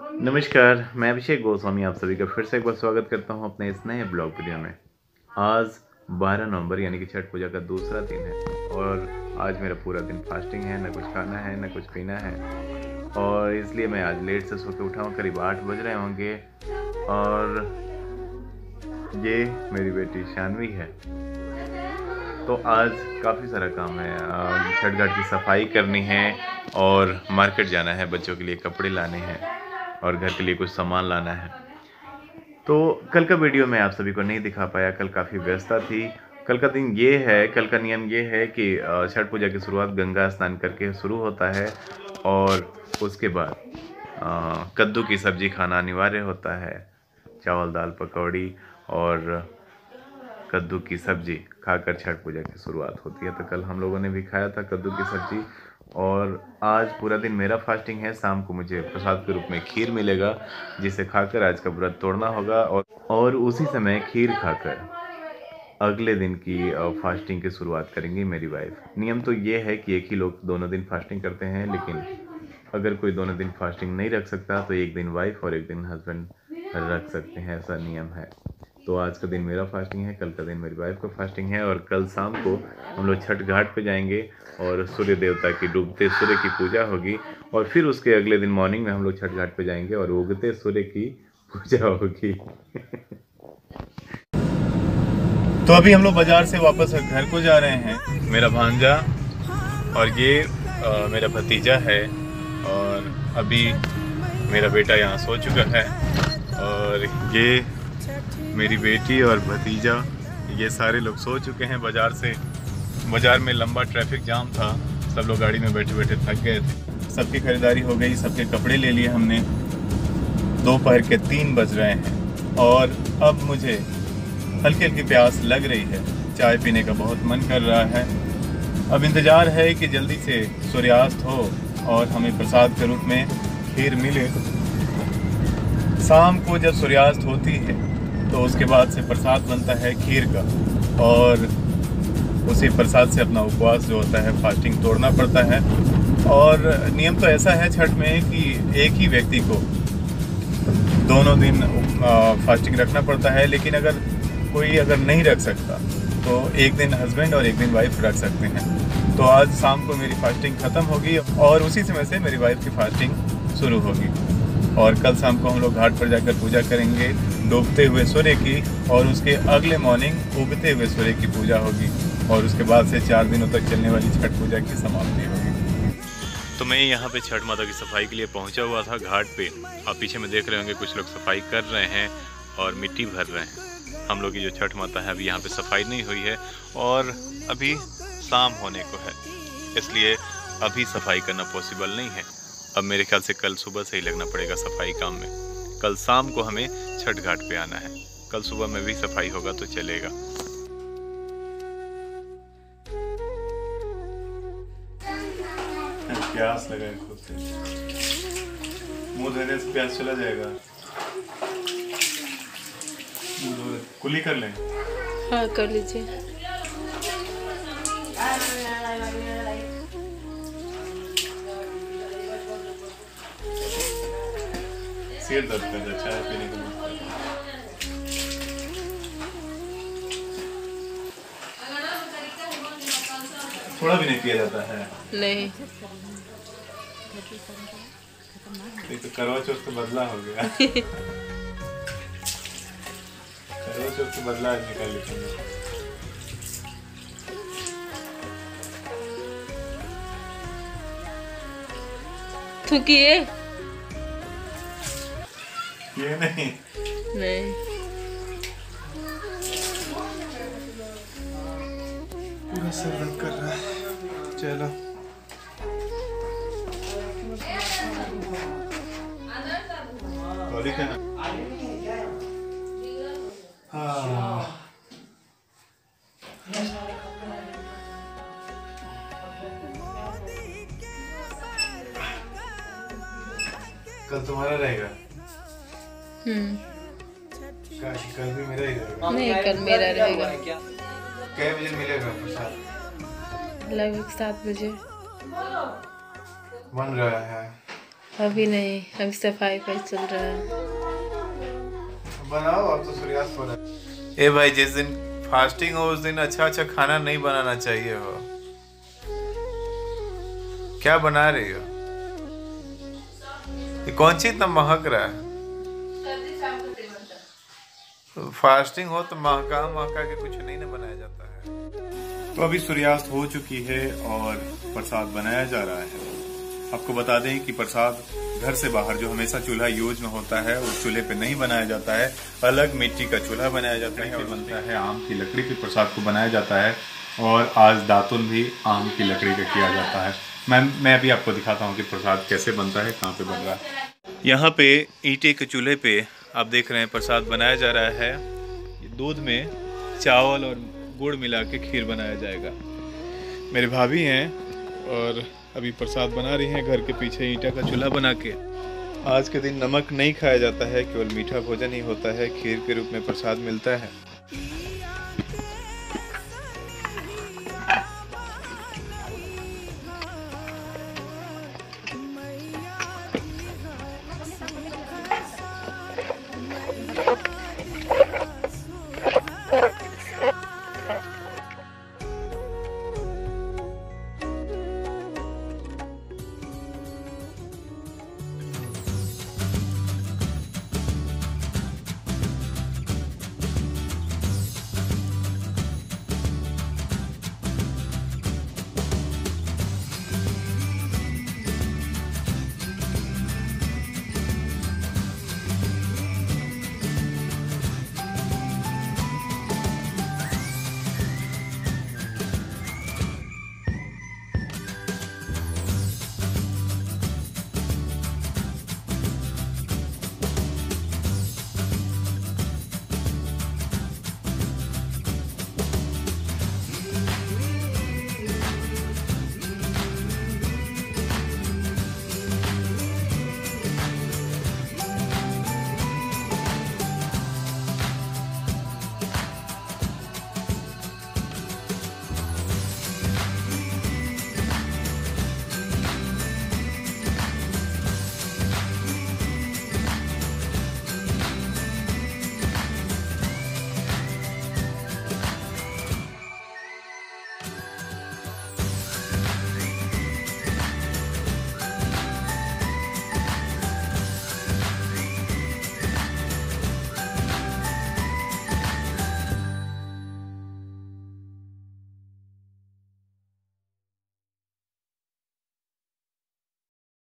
नमस्कार, मैं अभिषेक गोस्वामी आप सभी का फिर से एक बार स्वागत करता हूं अपने इस नए ब्लॉग वीडियो में। आज 12 नवंबर यानी कि छठ पूजा का दूसरा दिन है और आज मेरा पूरा दिन फास्टिंग है, ना कुछ खाना है, ना कुछ पीना है और इसलिए मैं आज लेट से सो के उठा हूँ, करीब 8 बज रहे होंगे और ये मेरी बेटी शानवी है। तो आज काफ़ी सारा काम है, छठ घाट की सफाई करनी है और मार्केट जाना है, बच्चों के लिए कपड़े लाने हैं और घर के लिए कुछ सामान लाना है। तो कल का वीडियो मैं आप सभी को नहीं दिखा पाया, कल काफ़ी व्यस्तता थी। कल का दिन ये है, कल का नियम ये है कि छठ पूजा की शुरुआत गंगा स्नान करके शुरू होता है और उसके बाद कद्दू की सब्ज़ी खाना अनिवार्य होता है। चावल, दाल, पकौड़ी और कद्दू की सब्ज़ी खाकर छठ पूजा की शुरुआत होती है। तो कल हम लोगों ने भी खाया था कद्दू की सब्ज़ी और आज पूरा दिन मेरा फास्टिंग है। शाम को मुझे प्रसाद के रूप में खीर मिलेगा, जिसे खाकर आज का व्रत तोड़ना होगा और उसी समय खीर खाकर अगले दिन की फास्टिंग की शुरुआत करेंगी मेरी वाइफ। नियम तो ये है कि एक ही लोग दोनों दिन फास्टिंग करते हैं, लेकिन अगर कोई दोनों दिन फास्टिंग नहीं रख सकता तो एक दिन वाइफ और एक दिन हस्बैंड रख सकते हैं, ऐसा नियम है। तो आज का दिन मेरा फास्टिंग है, कल का दिन मेरी वाइफ का फास्टिंग है और कल शाम को हम लोग छठ घाट पे जाएंगे और सूर्य देवता की डूबते सूर्य की पूजा होगी और फिर उसके अगले दिन मॉर्निंग में हम लोग छठ घाट पे जाएंगे और उगते सूर्य की पूजा होगी। तो अभी हम लोग बाजार से वापस घर को जा रहे हैं। मेरा भांजा और ये मेरा भतीजा है और अभी मेरा बेटा यहाँ सो चुका है और ये मेरी बेटी और भतीजा, ये सारे लोग सो चुके हैं। बाज़ार में लंबा ट्रैफिक जाम था, सब लोग गाड़ी में बैठे बैठे थक गए थे। सबकी खरीदारी हो गई, सबके कपड़े ले लिए हमने। दोपहर के 3 बज रहे हैं और अब मुझे हल्की हल्की प्यास लग रही है, चाय पीने का बहुत मन कर रहा है। अब इंतज़ार है कि जल्दी से सूर्यास्त हो और हमें प्रसाद के रूप में खीर मिले। शाम को जब सूर्यास्त होती है तो उसके बाद से प्रसाद बनता है खीर का और उसी प्रसाद से अपना उपवास जो होता है, फास्टिंग तोड़ना पड़ता है। और नियम तो ऐसा है छठ में कि एक ही व्यक्ति को दोनों दिन फास्टिंग रखना पड़ता है, लेकिन अगर कोई नहीं रख सकता तो एक दिन हस्बैंड और एक दिन वाइफ रख सकते हैं। तो आज शाम को मेरी फास्टिंग ख़त्म होगी और उसी समय से मेरी वाइफ की फास्टिंग शुरू होगी और कल शाम को हम लोग घाट पर जाकर पूजा करेंगे डूबते हुए सूर्य की और उसके अगले मॉर्निंग उगते हुए सूर्य की पूजा होगी और उसके बाद से 4 दिनों तक चलने वाली छठ पूजा की समाप्ति होगी। तो मैं यहाँ पे छठ माता की सफाई के लिए पहुँचा हुआ था घाट पे। आप पीछे में देख रहे होंगे कुछ लोग सफाई कर रहे हैं और मिट्टी भर रहे हैं। हम लोग की जो छठ माता है अभी यहाँ पे सफाई नहीं हुई है और अभी शाम होने को है, इसलिए अभी सफाई करना पॉसिबल नहीं है। अब मेरे ख्याल से कल सुबह से ही लगना पड़ेगा सफाई काम में। कल शाम को हमें छठ घाट पे आना है, कल सुबह में भी सफाई होगा तो चलेगा। प्यास लगा है खुद से, मुंह धोने से प्यास चला जाएगा। कुली कर लें? हाँ कर लीजिए। सिर दर्द कर रहा है, चाय पीने का मन कर रहा है। थोड़ा भी नहीं पिया जाता है? नहीं। तो करवा चौथ तो बदला हो गया। करवा चौथ तो बदला निकाल लेते हैं। थूकिए। ये नहीं पूरा सर दर्द कर रहा है। चलो हाँ कल तुम्हारा रहेगा? कल भी मेरा ही रहेगा? नहीं, कल मेरा रहेगा। कै बजे मिलेगा प्रसाद? लगभग 7 बजे। बन रहा है। अभी नहीं, अभी सफाई पर चल रहा है। बनाओ, अब तो सूर्यास्त हो रहा है। ए भाई, जिस दिन फास्टिंग हो उस दिन अच्छा अच्छा खाना नहीं बनाना चाहिए हो। क्या बना रही हो? ये कौन सी इतना महक रहा है? फास्टिंग हो तो महका के कुछ नहीं ना बनाया जाता है। तो अभी सूर्यास्त हो चुकी है और प्रसाद बनाया जा रहा है। आपको बता दें कि प्रसाद घर से बाहर जो हमेशा चूल्हा यूज में होता है उस चूल्हे पे नहीं बनाया जाता है, अलग मिट्टी का चूल्हा बनाया जाता है और बनता है आम की लकड़ी के प्रसाद को बनाया जाता है। और आज दातुन भी आम की लकड़ी का किया जाता है। मैं अभी आपको दिखाता हूँ कि प्रसाद कैसे बनता है, कहाँ पे बन रहा है। यहाँ पे ईंटे के चूल्हे पे आप देख रहे हैं प्रसाद बनाया जा रहा है। दूध में चावल और गुड़ मिला के खीर बनाया जाएगा। मेरे भाभी हैं और अभी प्रसाद बना रही हैं घर के पीछे ईंटा का चूल्हा बना के। आज के दिन नमक नहीं खाया जाता है, केवल मीठा भोजन ही होता है। खीर के रूप में प्रसाद मिलता है।